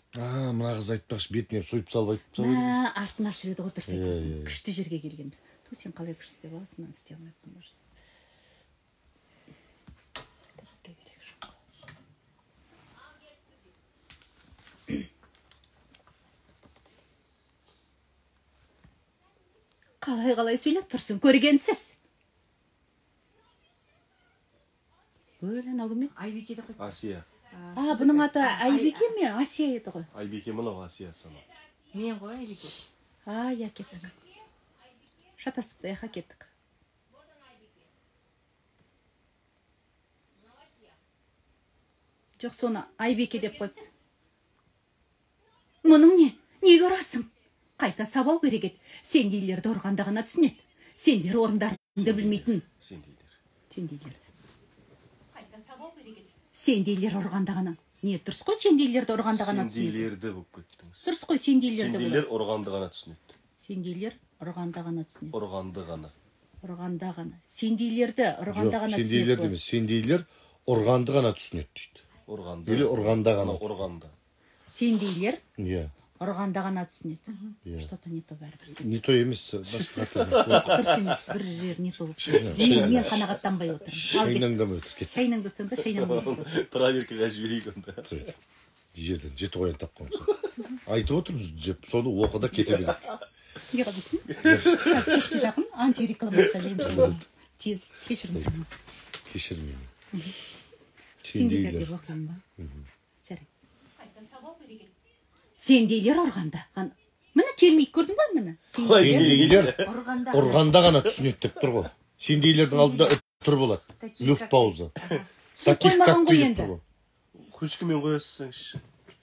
Мына қыз айтпақшы, бетіне сойып салып айтып салып. Артын ашып еді ғой, дұрыс айтасың. Күшті жерге келгенбіз. Сен қалай күшті істеп аласың, мен істей алмайтын барсың. Қалай сөйлеп тұрсың, көргенсіз. Өлі нағымен? Айбеке де қой. Асия. Бұның аты Айбеке ме? Асия еді ғой. Айбеке мынау Асия сама. Мен ғой Айбеке. Я кеттік. Шатасыпты, яқа кеттік. Жоқ, соны Айбеке деп қойып. Мұның не? Неге ұрасың? Қайта сабау керек еді. Сендейлерді ұрғанда ғана түсінеді. Сендер орындарыңды білмейтін. Сендейлерді. Қайта сабау керек еді. Сендейлер ұрғанда ғана. Не, дұрыс қой, сендейлерді ұрғанда ғана түсінеді. Сендейлерді болып кеттіңіз. Дұрыс қой, сендейлерді. Сендейлер ұрғанды ғана түсінеді. Сендейлер ұрғанда ғана түсінеді. Ұрғанды ғана. Ұрғанда ғана. Сендейлерді ұрғанда ғана түсінеді. Сендейлер демес, сендейлер ұрғанды ғана түсінеді дейді. Ұрғанды. Или ұрғанда ғана. Ұрғанды. Сендейлер Иә. ұрғанда ғана түсінеді. Что-то не то бәрібір. Не то емес, басқа дұрыс емес, бір жер не то. Мен қанағаттанбай отырмын. Шайнаңдамай отыр, кет. Шайнаңды сен де шайнаңды. Проверкаға жіберейік онда. Жерден жеті қоян тапқан. Айтып отырмыз, деп соны оқыда кете береді. Не қадысың? Қазір кешке жақын антиреклама жасап тез кешірім сұраңыз. Кешірмеймін. Сендейлер деп оқимын ба? Жарай. Сендейлер ұрғанда. Міне келмейік, көрдің ба мені? Сендейлер ұрғанда ғана түсінеді деп тұр ғой. Сендейлердің алдында тұр болады. Люфт пауза. Таких как ты деп тұр ғой. Күшкімен қоясыңшы.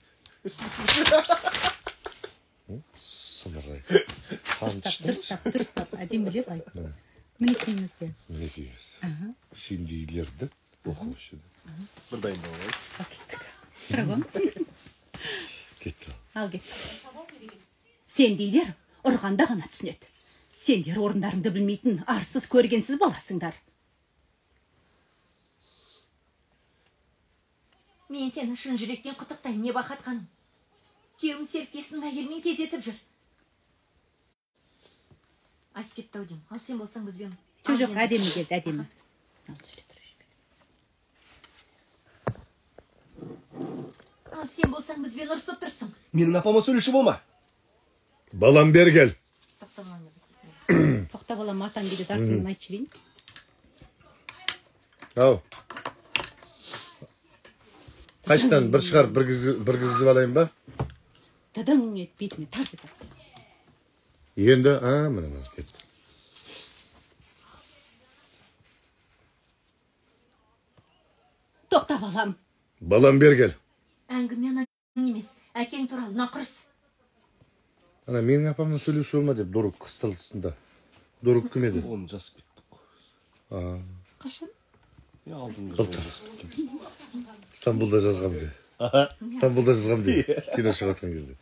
Сымырай. Дұрыстап, әдемілеп айт. Мінекейіңізде. Сендейлерді оқымышы. Бір дайында олайыз. Тұрағым. Кетті. Ал кетті. Сендейлер ұрғанда ғана түсінеді. Сендер орындарыңды білмейтін, арсыз көргенсіз баласыңдар. Мен сені шын жүректен құттықтаймын, не бақат ханым. Күйеуің серіктесінің әйелмен кездесіп жүр. Айтып кетті ау деймін. Ал сен болсаң бізбен. Жоқ, әдемі келді, әдемі. Ал сен болсаң бізбен ұрсып тұрсың. Менің апама сөйлеші болма. Балам бер кел. Тоқта балам, атан келеді, артынан айтып жіберейін. Ау. Қайттан бір шығар, бір кіргізіп алайын ба? Дадың ет, бетіме тарс етіңіз. Енді, мына кетті. Тоқта балам. Балам бер кел. Әңгіме емес, әкең туралы нақырыс. Ана менің апамның сөйлеуші болма деп Дорuk қыстылысында. Дорuk кім еді? Оны жасып кеттік. Қашан? Алдыңғы жолы жасып кеттім. Стамбулда жазғам де. Стамбулда жазғам де. Кино шығатқан кезде.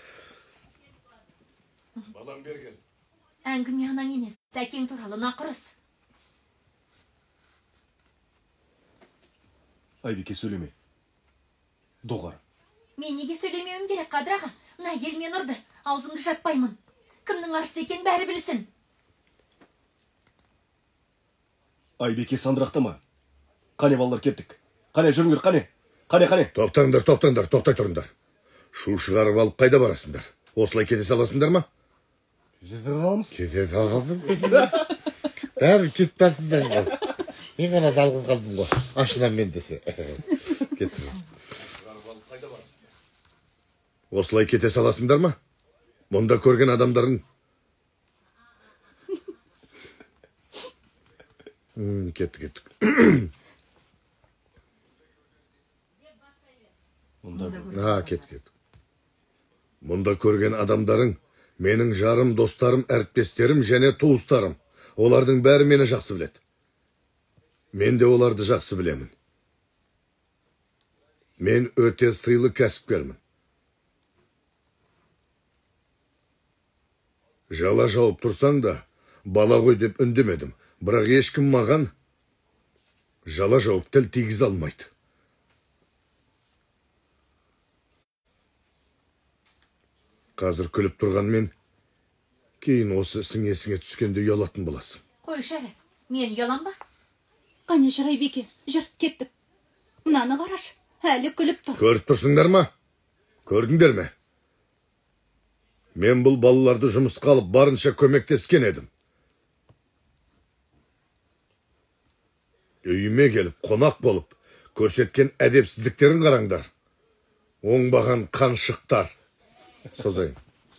Балам бер кел. Әңгіме емес, әкең туралы нақырыс. Айбеке сөйлеме. Доғар. Мен неге сөйлемеуім керек, Қадыр аға? Мына ел мен ұрды, аузыңды жаппаймын. Кімнің арсы екен бәрі білсін. Айбеке сандырақтама. Қане балалар кеттік. Қане жүріңдер, қане. Тоқтаңдар, тоқтай тұрыңдар. Шу шығарып алып қайда барасыңдар? Осылай кете саласыңдар ма? Кете саласыңдар. Бәрі кетіп барсыңдар. Мен ғана жалғыз қалдым ғой. Ашынан мен десе. Кеттім. Осылай кете саласыңдар ма? Мұнда көрген адамдарын. Кеттік. Кет. Мұнда көрген адамдарың, менің жарым, достарым, әріптестерім және туыстарым. Олардың бәрі мені жақсы біледі. Мен де оларды жақсы білемін. Мен өте сыйлы кәсіпкермін. Жала жауып тұрсаң да, бала ғой деп үндемедім. Бірақ ешкім маған жала жауып тіл тигіз алмайды. Қазір күліп тұрған мен, кейін осы ісің есіңе түскенде ұялатын боласың. Қой шәрі, мен ұялам ба? Қане жүр Айбеке, жүр, кеттік. Мынаны қараш, әлі күліп тұр. Көріп тұрсыңдар ма? Көрдіңдер ме? Мен бұл балаларды жұмысқа алып барынша көмектескен едім. Үйіме келіп, қонақ болып, көрсеткен әдепсіздіктерін қараңдар. Оңбаған қаншықтар. Созайын.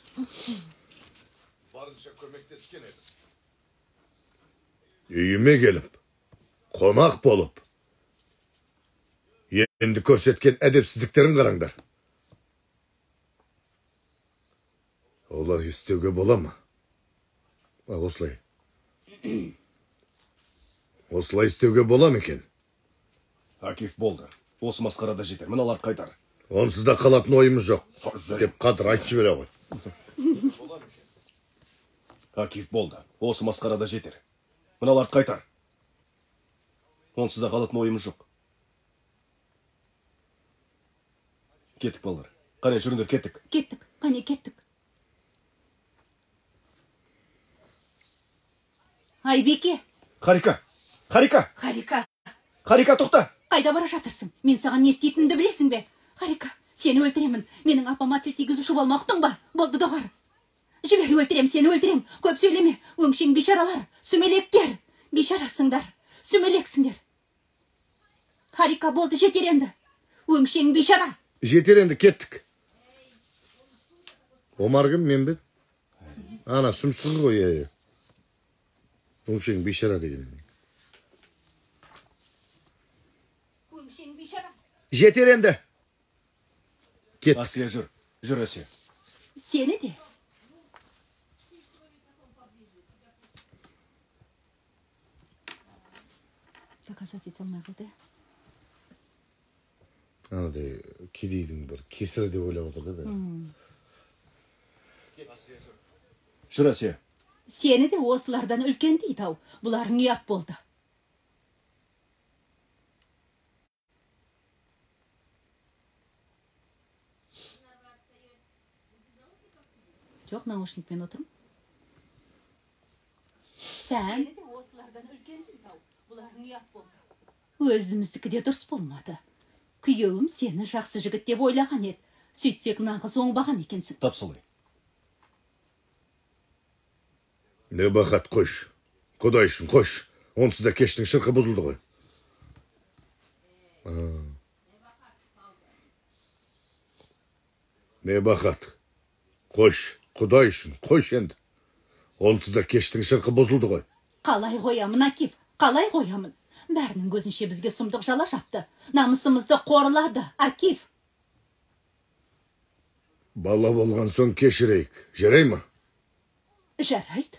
Барынша көмектескен едім. Үйіме келіп, қонақ болып, енді көрсеткен әдепсіздіктерін қараңдар. Олай істеуге бола ма? Осылай. Осылай істеуге бола ма екен? Акиф болды. Осы масқарада жетер. Мыналарды қайтар. Онсыз да қалатын ойымыз жоқ. Деп Қадыр айтып жібере ғой. Акиф болды. Осы масқарада жетер. Мыналарды қайтар. Онсыз да қалатын ойымыз жоқ. Кеттік балалар. Қане жүріңдер, кеттік. Кеттік, қане кеттік. Айбеке. Харика! Харика! Харика. Харика, тоқта! Қайда бара жатырсың? Мен саған не істейтінімді білесің бе? Харика, сені өлтіремін. Менің апама тіл тигізуші болма, ұқтың ба? Болды доғар. Жібер, өлтірем, сені өлтірем. Көп сөйлеме. Өңшең бейшаралар, сүмелектер. Бейшарасыңдар, сүмелексіңдер. Харика, болды, жетер енді. Өңшең бейшара. Жетер енді, кеттік. Омар кім, мен бе? Ана, сүмсіз ғой. Өңшең бейшара деген. Өңшең бейшара. Жетер енді. Кеттік. Асия, жүр. Жүр, Асия. Сені де. Заказать ете алмай қойды. Анадай кедейдің бір кесірі деп ойлап отыр да. Жүр, Асия. Сені де осылардан үлкен дейді ау. Бұларың ұят болды. Жоқ, наушникпен отырмын. Сән де осылардан үлкен дейді ау. Бұларың ұят болды. Өзіміздікі де дұрыс болмады. Күйеуім сені жақсы жігіт деп ойлаған еді. Сөйтсек нағыз оңбаған екенсің. Тап солай. Не бақат, қойш. Құдай үшін, қойш. Онсыз да кештің шырқы бұзылды ғой. Не бақат. Қойш. Құдай үшін, қойш енді. Онсыз да кештің шырқы бұзылды ғой. Қалай қоямын, Акиф? Қалай қоямын? Бәрінің көзінше бізге сұмдық жала жапты. Намысымызды қорлады, Акиф. Бала болған соң кешірейік. Жарай ма? Жарайды.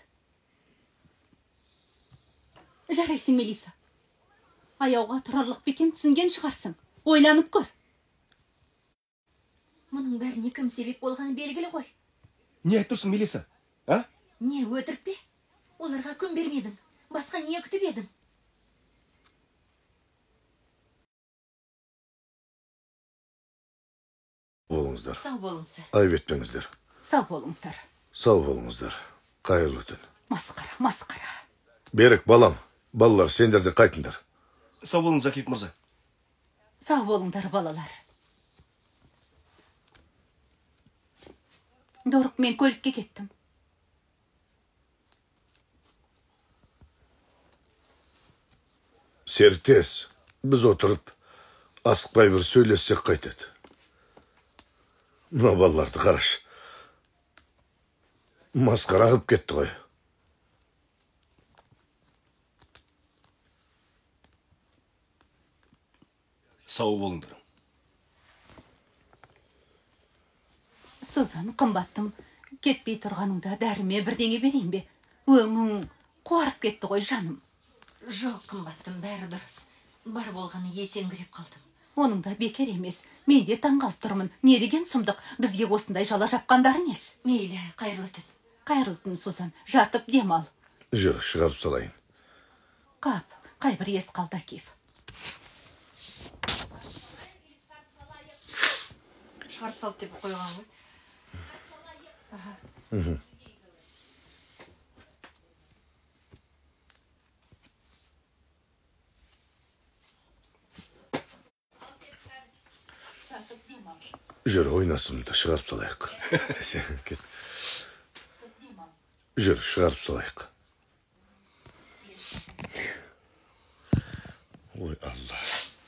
Жарайсың, Мелиса. Аяуға тұрарлық бекен түсінген шығарсың. Ойланып көр. Мұның бәріне кім себеп болғаны белгілі ғой. Не айтырсың, Мелиса? А? Не өтірік пе? Оларға күн бермедің. Басқа не күтіп едің? Болыңыздар. Сау болыңыздар. Айбетпеңіздер. Сау болыңыздар. Сау болыңыздар. Қайырлы түн. Масқара, масқара. Берік, балам. Балалар, сендер де қайтыңдар. Сау болыңыз, Акиф мырза. Сау болыңдар, балалар. Дорық, мен көлікке кеттім. Сертес, біз отырып, асықпай бір сөйлессек қайтеді. Мына балаларды қараш. Масқара қылып кетті ғой. Сау болыңдар. Сузан, қымбаттым, кетпей тұрғаныңда дәріме бірдеңе берейін бе? Өңің қуарып кетті ғой, жаным. Жоқ, қымбаттым, бәрі дұрыс. Бар болғаны есеңгіреп қалдым. Оның да бекер емес. Мен де таңғалып тұрмын. Не деген сұмдық, бізге осындай жала жапқандар нес? Мейлі, қайырлы түн. Қайырлы түн, Сузан. Жатып демал. Жүр, шығарып салайын. Қап, қайбір ес қалды, Акиф. Шығарып салды деп қойған ғой. Жүр, ойнасымды шығарып салайық. Кет. Жүр, шығарып салайық. Ой, Алла.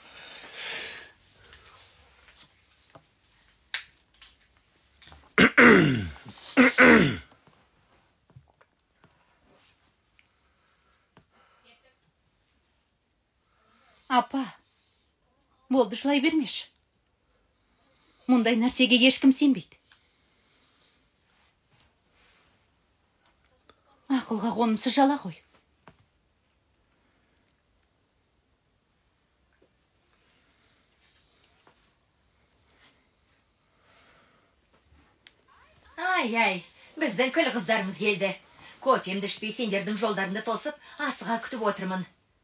Апа, болды жылай бермеш. Мұндай нәрсеге ешкім сенбейді. Ақылға қонымсыз жала ғой. Ай, біздің күл қыздарымыз келді. Кофемді ішпей сендердің жолдарында тосып, асыға күтіп отырмын.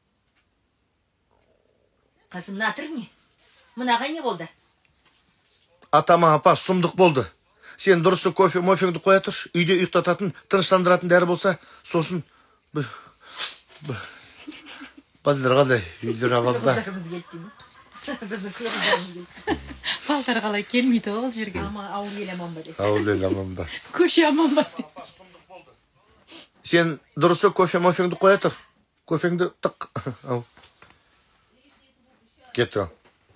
Қызым, натыр не? Мұнаға не болды? Атама, апа, сұмдық болды. Сен дұрысы кофе-мофеңді қоя тұрш, үйде ұйықтататын, тыныштандыратын дәрі болса, сосын... Балдар қалай, үйдер абалда. Қыздарымыз келді ме? Біздің күл қыздарымыз келді. Балдар қалай келмейді ол жерге. Ама ауыл ел аман ба деп. Ауыл ел аман ба. Көше аман ба деп. Сен дұрысы кофе-мофеңді қоя тұр. Кофеңді тық. Кеттір.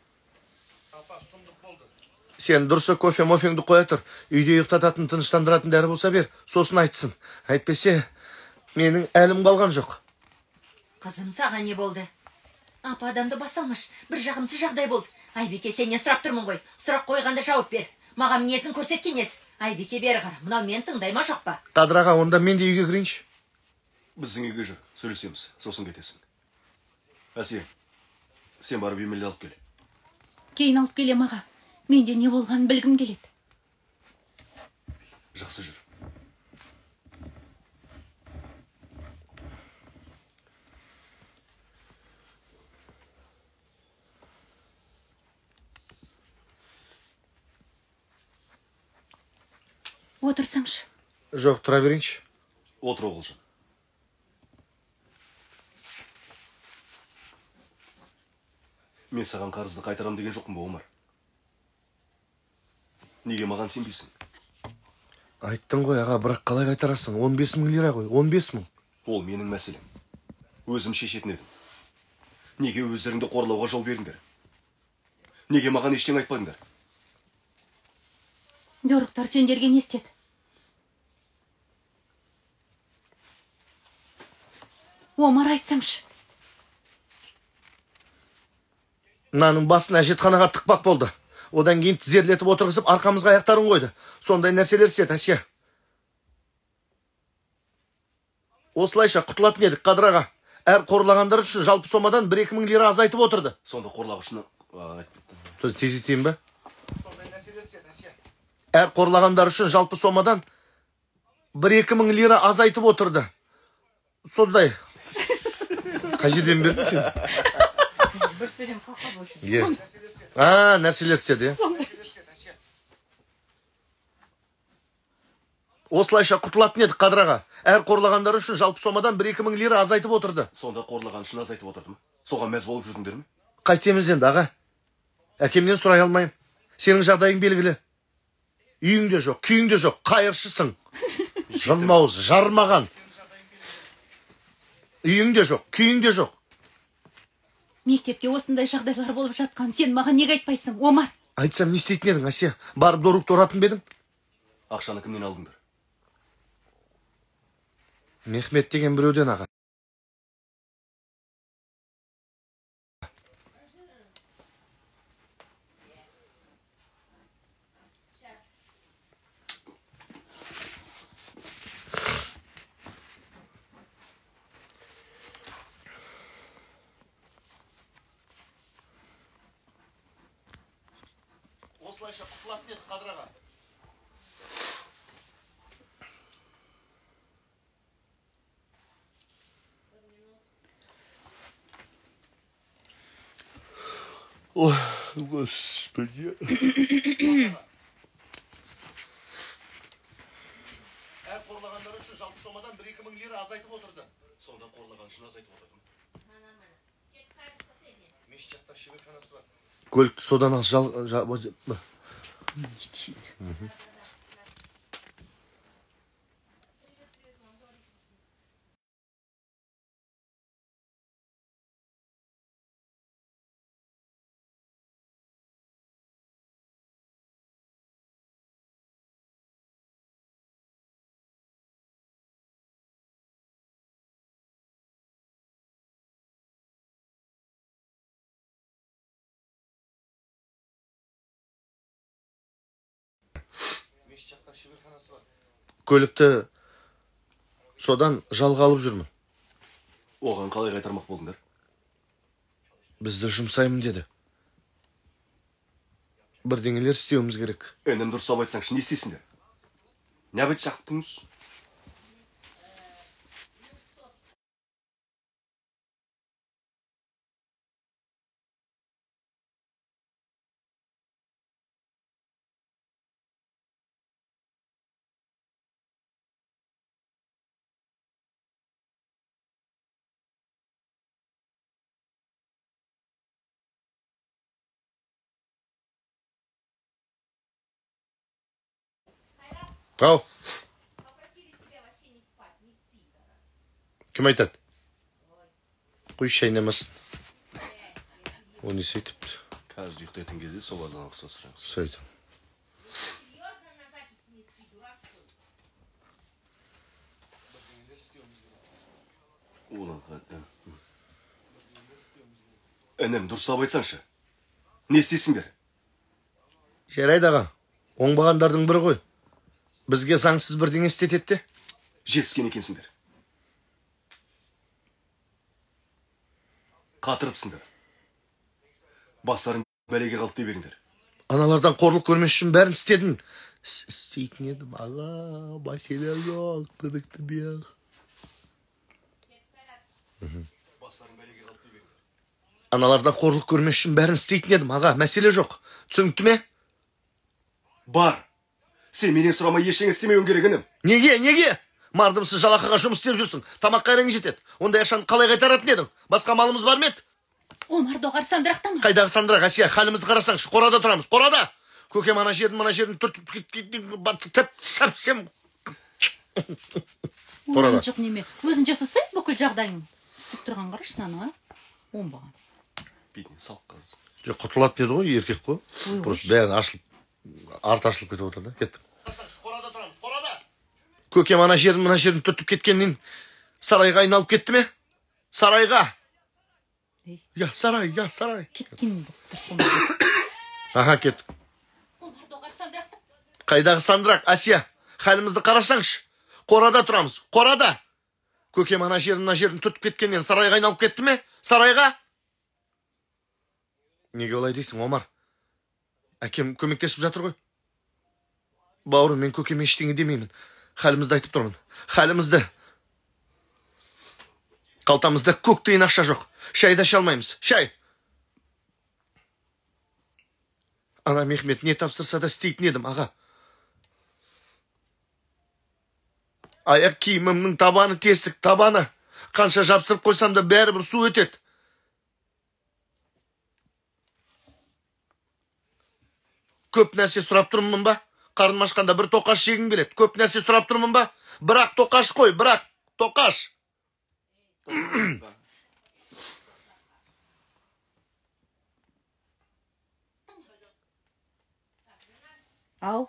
Сен дұрысы кофе-мофеңді қоя тұр. Үйде ұйықтататын, тыныштандыратын дәрі болса бер, сосын айтсын. Айтпесе, менің әлім қалған жоқ. Қызым, саған не болды? Апа, адамды басалмаш. Бір жағымсыз жағдай болды. Айбеке, сенен сұрап тұрмын ғой. Сұрақ қойғанда жауап бер. Маған несін көрсеткен ес. Айбеке, бері қара. Мынау мен тыңдайма жоқ па? Қадыраға, онда мен де үйге кірейінші. Біздің үйге жүр, сөйлесеміз, сосын кетесің. Әсия, сен барып Емелді алып кел. Кейін алып келем аға. Менде не болғанын білгім келеді. Жақсы жүр. Отырсаңшы. Жоқ, тұра берейінші. Отыр Оғылжан. Мен саған қарызды қайтарам деген жоқпын ба, Омар? Неге маған сенбейсің? Айттың ғой, аға, бірақ қалай қайтарасың? 15 мың лира ғой, 15 мың. Ол менің мәселем. Өзім шешетін едім. Неге өздеріңді қорлауға жол беріңдер? Неге маған ештеңе айтпадыңдар? Дөріктар сендерге не істеді? Омар, айтсаңшы. Мынаның басына әжетханаға тықпақ болды. Одан кейін тізерлетіп отырғызып, арқамызға аяқтарын қойды. Сондай нәрселер істеді, Әсия. Осылайша құтылатын едік, Қадыраға. Әр қорлағандар үшін жалпы сомадан 1-2 мың лира азайтып отырды. Сонда қорлағышыны Тез етейін бе? Әр қорлағандар үшін жалпы сомадан 1-2 мың лира азайтып отырды. Сондай. Қай жерден бердің сен? Бір сөйлем қалқа болшы. Нәрселер істеді. Осылайша құтылатын едік, Қадыраға. Әр қорлағандар үшін жалпы сомадан 1-2 мың лира азайтып отырды. Сонда қорлаған үшін азайтып отырды ма? Соған мәз болып жүрдіңдер ме? Қайтеміз енді, аға. Әкемнен сұрай алмайым. Сенің жағдайың белгілі. Үйіңде жоқ, күйіңде жоқ, қайыршысың. Жылмауыз, жармаған. Үйіңде жоқ, күйіңде жоқ. Мектепте осындай жағдайлар болып жатқан, сен маған неге айтпайсың, Омар? Айтсам, не істейтін едің, Әсия? Барып дорукты ұратын бедің? Ақшаны кімнен алдыңдар? Мехмет деген біреуден, аға. Осылайша құтылатын еді, Қадыраға. Ой, Господи. осы жалпы сомадан 1-2 мың лира азайтып отырды. Сонда қорлаған үшін азайтып отырдым. Мешіт жақта шеберханасы бар. Көлікті содан ал Мешіт жақта шеберханасы бар. Көлікті содан жалға алып жүрмін. Оған қалай қайтармақ болдыңдар? Бізді жұмсаймын деді. Бірдеңелер істеуіміз керек. Енем дұрыстап айтсаңшы, не істейсіңдер? Не бет жақтыңыз? Ау. Кім айтады? Қой шайнамасын. О, не сөйтіпті? Каждый ұйықтайтын кезде солардан ұқсас сұраңыз. Сөйтіп. Енем дұрыстап айтсаңшы, не істейсіңдер? Жарайды аға, оңбағандардың бірі ғой. Бізге заңсыз бірдеңе істетеді де. Жетіскен екенсіңдер. Қатырыпсыңдар. Бастарын бәлеге қалды дей беріңдер. Аналардан қорлық көрмес үшін бәрін істедім. Істейтін едім, аға, мәселе жоқ, күдікті бияқ. Бастарын бәлеге қалды дей беріңдер. Аналардан қорлық көрмес үшін бәрін істейтін едім, аға, мәселе жоқ. Түсінікті ме? Бар. Сен менен сұрамай ештеңе істемеуің керек, інім. Неге? Мардымсыз жалақыға жұмыс істеп жүрсің. Тамақ қайрың жетеді. Ондай ақшаны қалай қайтаратын едің? Басқа малымыз бар ме еді? Омар доғар сандырақтан ма? Қайдағы сандырақ, Асия, халімізді қарасаңшы, қорада тұрамыз, қорада. Көкем ана жерін түртіп сәпсем. Қорада. Жоқ неме, өзін жасасай бүкіл жағдайың. Істеп тұрған қараш наны, оңбаған. Бетіне салық қазы. Жоқ, құтылатын еді ғой, еркек қой. Просто бәрін ашылып, арты ашылып кетіп отыр да, кеттік. Қорада тұрамыз, қорада. Көкем ана жерін түртіп кеткеннен сарайға айналып кетті ме? Сарайға. Я, сарай. Кеткен дұрыс болмайды. Аха, кет. Омар доғар сандырақтан. Қайдағы сандырақ, Асия, халімізді қарасаңшы. Қорада тұрамыз, қорада. Көкем ана жерін түртіп кеткеннен сарайға айналып кетті ме? Сарайға. Неге олай дейсің, Омар? Әкем көмектесіп жатыр ғой. Бауырым, мен көкеме ештеңе демеймін. Халімізді айтып тұрмын. Халімізді. Қалтамызда көк тиын ақша жоқ. Шайды аша алмаймыз. Шай. Ана Мехмет не тапсырса да істейтін едім, аға. Аяқ киімімнің табаны тесік, табаны. Қанша жапсырып қойсам да бәрібір су өтеді. Көп нәрсе сұрап тұрмын ба? Қарным ашқанда бір тоқаш жегім келеді. Көп нәрсе сұрап тұрмын ба? Бірақ тоқаш қой, бірақ тоқаш. Ау.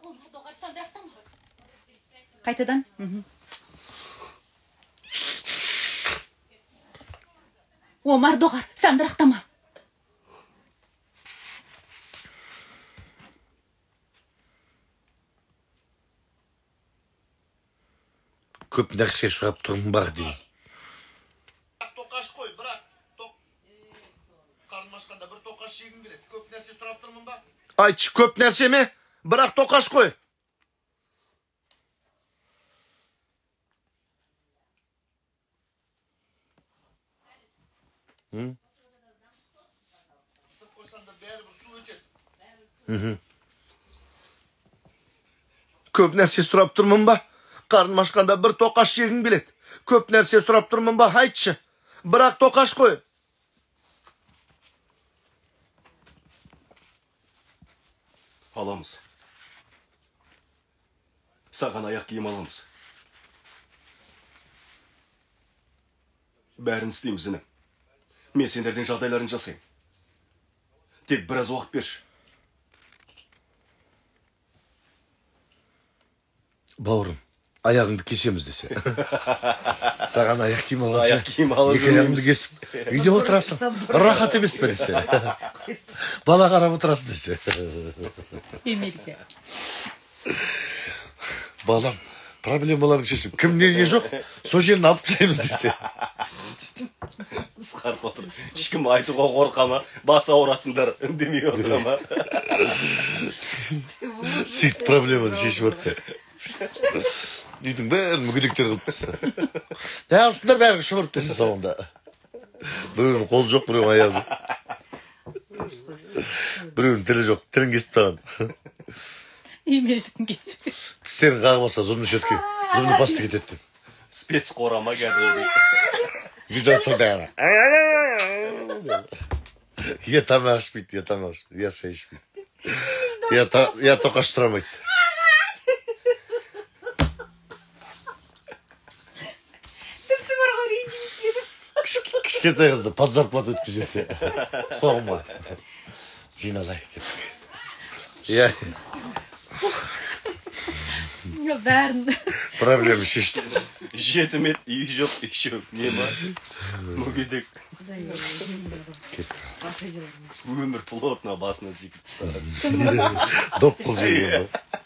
Қайтадан? Омар доғар, сандырақтама. Көп нәрсе сұрап тұрмын бар деймін. Тоқаш қой, бірақ қарным ашқанда бір тоқаш жегім келеді. Көп нәрсе сұрап тұрмын ба? Айтшы, көп нәрсе ме? Бірақ тоқаш қой. Көп нәрсе сұрап тұрмын ба? Karnım açқанда bir тоқаш жегім келеді. Көп нәрсе сұрап тұрмын ба, айтшы. Бірақ тоқаш қой. Аламыз. Саған аяқ киім аламыз. Бәрін істейміз, інім. Мен сендердің жағдайларын жасайым. Тек біраз уақыт берші. Бауырым, аяғыңды кесеміз десе. Саған аяқ киім алғанша, Аяқ киім алып екі аяғыңды кесіп, үйде отырасың. Рахат емес пе десе. Бала қарап отырасың десе. Емесе. Балам, проблемаларын шешіп, кімде не жоқ, сол жерін алып тастаймыз десе. Қысқарып отыр. Ешкім айтуға қорқама, бас ауыратындар үндемей отырама. Сөйтіп проблеманы шешіп отырса. Үйдің бәрін мүгедектер қылып тастаса. Осындар бәрін шығырып десе соңында. Біреуінің қолы жоқ, біреуінің аяғы. Біреуінің тілі жоқ, тілін кесіп таған. Емесін кесіп. Тістерін қағып алса, зұбны шетке, зұбны басты кетеді. Спец қорама кәдімгі. Үйде отыр бәрі. Я тамақ ішпейді, я тамақ ішпейді, я сай ішпейді. Я тоқаш тұрамайды. Кішкентай қызды под зарплату өткізерсе, соғыма. Жиналай. Я... Бәрін. Проблема шешті. Жетімет, үй жоқ, еще не ба? Мүгедек. Өмір плотно басына секіріп тастаған. Доп қыл жерге.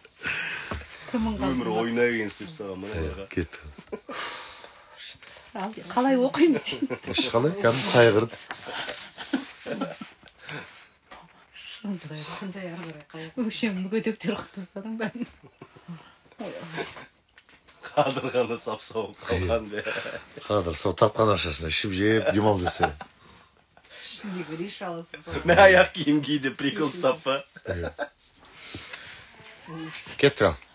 Өмір ойнаған істеп тастаған мұна. Кетті. Қалай оқимын сен? Үш қалай? Кәдім қайғырып. Өшен мүгедектер қылтыстадың бәрін. Қадырғаны сап-сау қалған бе. Қадыр сол тапқан ақшасына ішіп жеп, демал десе. Мә аяқ киім киді, прикол ұстап па. Кетті ал.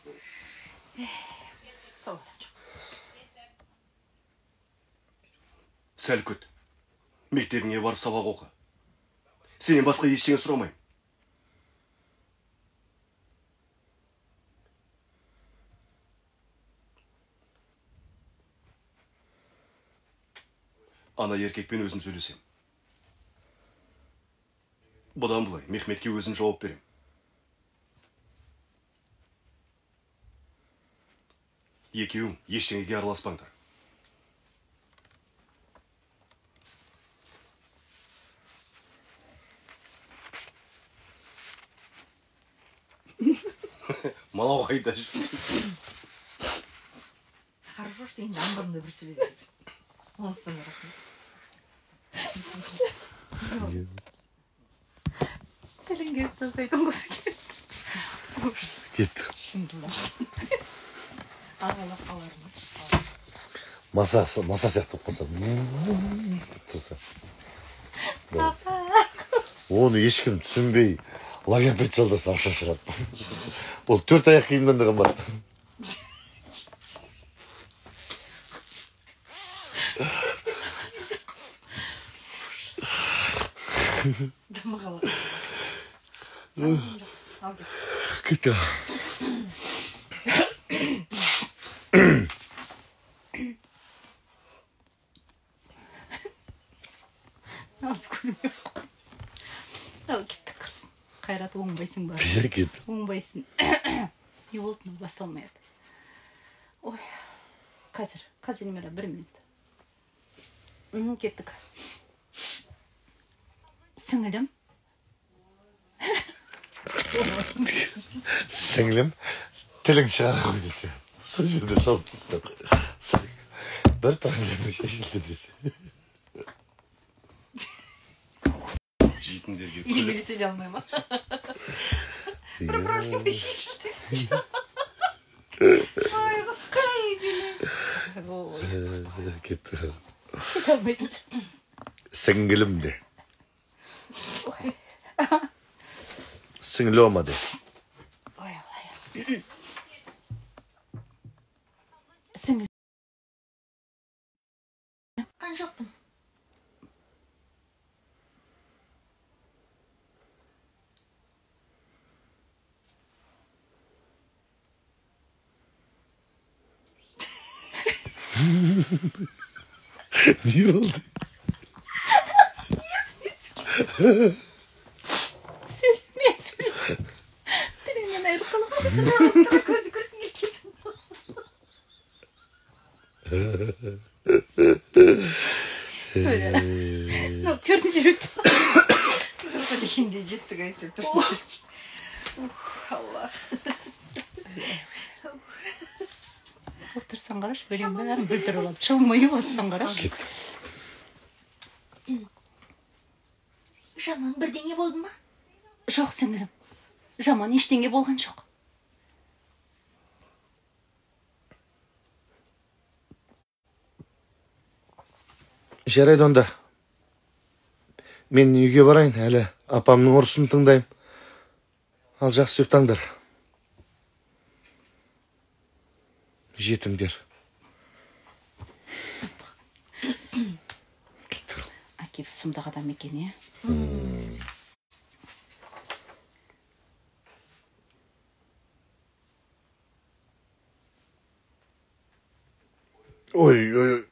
Сәл күт. Мектебіңе барып сабақ оқы. Сенен басқа ештеңе сұрамайым. Ана еркекпен өзім сөйлесем. Бұдан бұлай, Мехметке өзім жауап берем. Екеуің ештеңеге араласпаңдар. Мынау қайда жүр? Хорошо, что енді аңғырымда бір сөйледі. Оныстан рахмет. Тілінге ұстатайдың қосы керек. Кетті. Шындылар. Ағалап қалармын. Маса сияқты қалса. Оны ешкім түсінбей, логопед жалдаса ақша шығады. Ол 4 аяқ киімнен де қымбат. Кетті. Ал кетті қырсын. Қайрат оңбайсың бар. Кетті. Оңбайсың. Не болды, басталмайды. Ой, қазір мера 1 минут. Кеттік. Сіңілім. Сіңілім, тілің шығара қой десе. Сол жерде шауып тастады. Бір проблема шешілді десе. Жейтіндерге Емел сөйлей алмай ма? Бір проблема шешілді. Ой, қысқай Емел. Кетті. Сіңілім де. Сіңілі ома де. Ой, Аллай. жатқан жоқпын. Ne oldu? Söyleme. Dilenden ayrı kalamam. Көзі көрдің екен. Төртінші рет. Сұрға дегенде жеттік айтып Алла. Отырсан қараш, бәрін бәрін білдіріп алып, чылмайып отырсан қараш. Жаман бірдеңе болды ма? Жоқ, сіңірім. Жаман ештеңе болған жоқ. Жарайды онда. Мен үйге барайын, әлі апамның ұрысын тыңдайым. Ал жақсы ұйықтаңдар. Жетімдер. Акив сұмдық адам екен, е? Ой.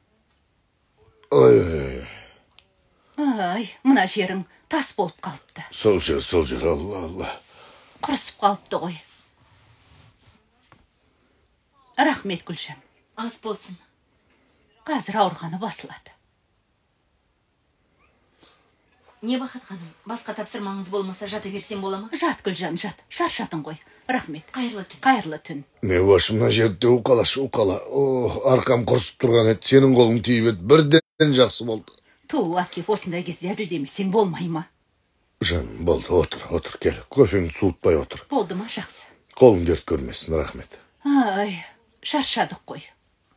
Ай, мына жерің тас болып қалыпты. Сол жер, Алла. Құрысып қалыпты ғой. Рахмет, Гүлжан. Ас болсын. Қазір ауырғаны басылады. Не Бақыт ханым, басқа тапсырмаңыз болмаса жата берсем бола ма? Жат, Гүлжан, жат. Шаршадың ғой. Рахмет. Қайырлы түн. Қайырлы түн. Не başımdan жерде уқала. Арқам құрысып тұрған еді, сенің қолың тиіп еді, бірден жақсы болды. Ту, Акив, осындай кезде әзілдемесең болмай ма? Жаным, болды, отыр, кел. Кофеңді суытпай отыр. Болды ма, жақсы. Қолың дерт көрмесін, рахмет. Ай, шаршадық қой.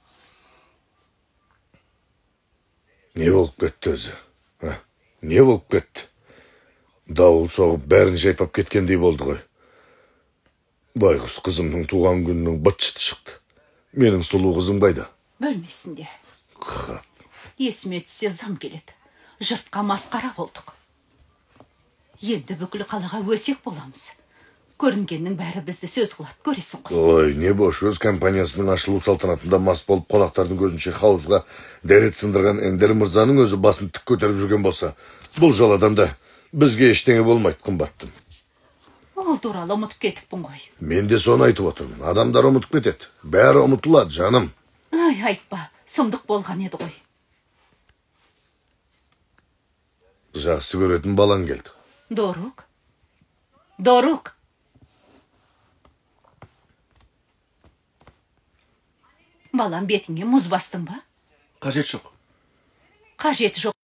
Не болып кетті өзі? Не болып кетті? Дауыл соғып, бәрін жайпап кеткендей болды ғой. Байғұс қызымның туған күнінің быт-шыты шықты. Менің сұлу қызым қайда? Бөлмесінде. Қап. Есіме түссе зам келеді. Жұртқа масқара болдық. Енді бүкіл қалаға өсек боламыз. Көрінгеннің бәрі бізді сөз қылады, көресің ғой. Ой, не бош, өз компаниясының ашылу салтанатында мас болып қонақтардың көзінше хауызға дәрет сындырған Ендер мырзаның өзі басын тік көтеріп жүрген болса, бұл жаладанда бізге ештеңе болмайды, қымбаттым. Ол туралы ұмытып кетіппін ғой. Мен де соны айтып отырмын. Адамдар ұмытып кетеді. Бәрі ұмытылады, жаным. Ай, айтпа, сұмдық болған еді ғой. Жақсы көретін балаң келді. Дорук. Балам, бетіңе мұз бастың ба? Қажет жоқ. Қажеті жоқ.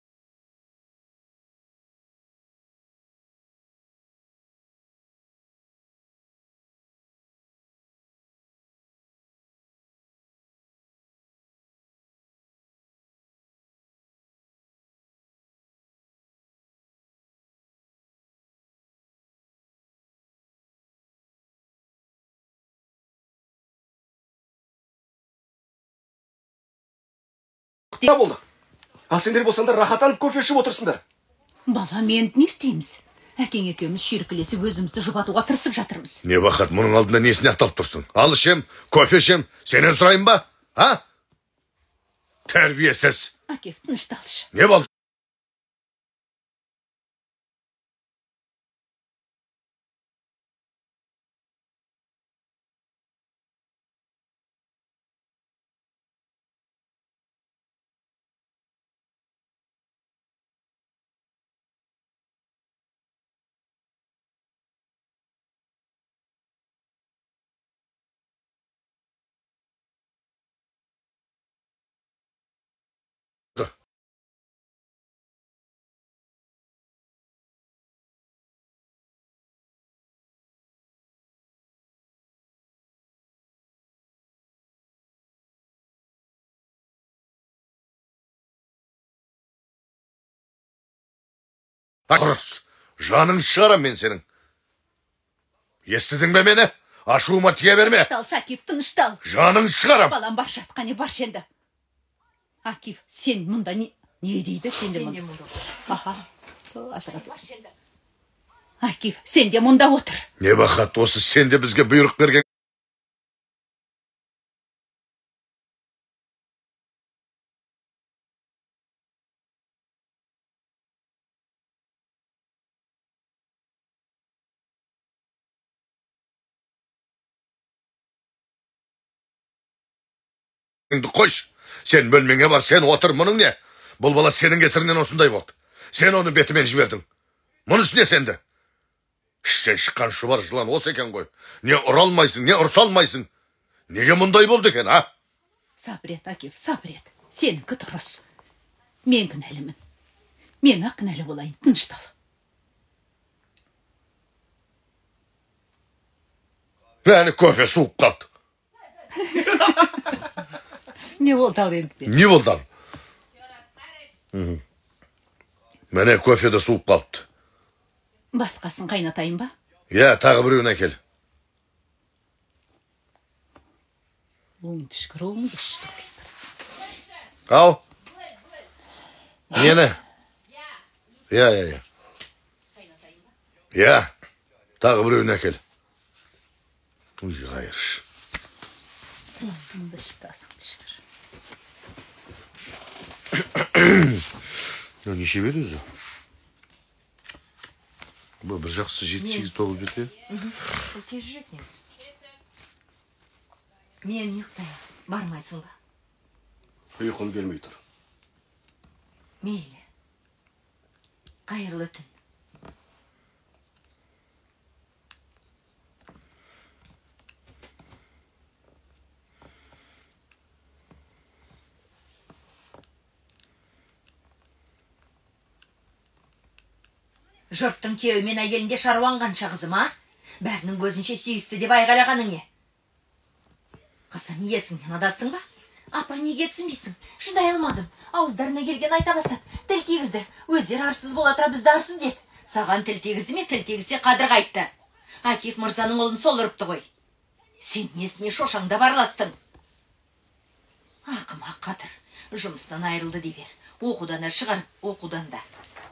Не болды? Ал сендер болсаңдар рахаттанып кофе ішіп отырсыңдар. Балам, енді не істейміз? Әкең екеуміз шүйіркелесіп өзімізді жұбатуға тырысып жатырмыз. Не бақат, мұның алдында несіне ақталып тұрсың? Ал ішем, кофе ішем, сенен сұрайын ба? Тәрбиесіз. Акив, тынышталшы. Не болды? Құрыс, жаның шығарам мен сенің. Естідің бе мені? Ашуыма тие берме. Тыныштал, Шакив, тыныштал. Жаның шығарам. Балам, бар жатқаны бар енді. Акиф, сен мұнда не дейді? Сен де мұнда. Аха, ажырат. Акиф, сен де мұнда отыр. Не бақат, осы сен де бізге бұйрық берген. Қойш, сен бөлмеңе бар, сен отыр, мұның не? Бұл бала сенің кесірінен осындай болды. Сен оны бетімен жібердің. Мұнысы не сенді? Іштен шыққан шұбар жылан осы екен ғой. Не ұра алмайсың, не ұрса алмайсың. Неге мұндай болды екен, а? Сабыр ет, Акиф, сабыр ет. Сенікі дұрыс. Мен кінәлімін. Мен ақ кінәлі болайын, тыныштал. Бәні кофе суып қалды. Не болды ал енді? Не болды ал? Мәне кофе де суып қалды. Басқасын қайнатайын ба? Я, тағы біреуін әкел. Оң түшкір, оң кешті. Ау? Нені? Я. Я, тағы біреуін әкел. Уй, ғайырш. Асыңды шытасың түшкір. Неше бер өзі? Бұл бір жақсы 7-8 толып жете. Бұл тез жүрек негіз. Мен ұйықтайын, бармайсың ба? Ұйқым келмей тұр. Мейлі. Қайырлы түн. Жұрттың кеуі мен әйелінде шаруанғанша қызым, а? Бәрінің көзінше сүйісті деп айғайлағаның не? Қызым, есіңнен адастың ба? Апа, неге түсінбейсің? Шыдай алмадым. Ауыздарына келген айта бастады. Тіл тигізді. Өздері арсыз бола тұра бізді арсыз деді. Саған тіл тигізді ме, тіл тигізсе қадыр қайтты. Акиф мырзаның ұлын сол ұрыпты ғой. Сен несіне шошаңда барластың? Ақымақ қадыр. Жұмыстан айырылды дей бер. Оқудан да шығарып, оқудан да.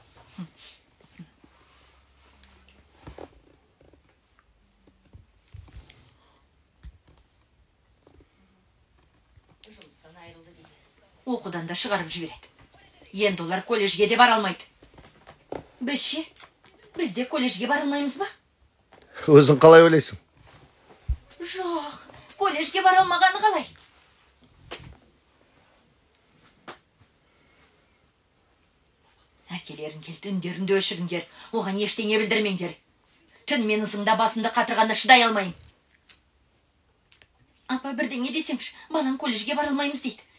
Оқудан да шығарып жібереді. Енді олар колледжге де бара алмайды. Біз ше? Біз де колледжге бара алмаймыз ба? Өзің қалай ойлайсың? Жоқ, колледжге бара алмағаны қалай? Әкелерің келді, үндеріңді өшіріңдер. Оған ештеңе білдірмеңдер. Түн мен ызыңда басымды қатырғанда шыдай алмайым. Апа, бірдеңе десеңші, балам колледжге бара алмаймыз дейді.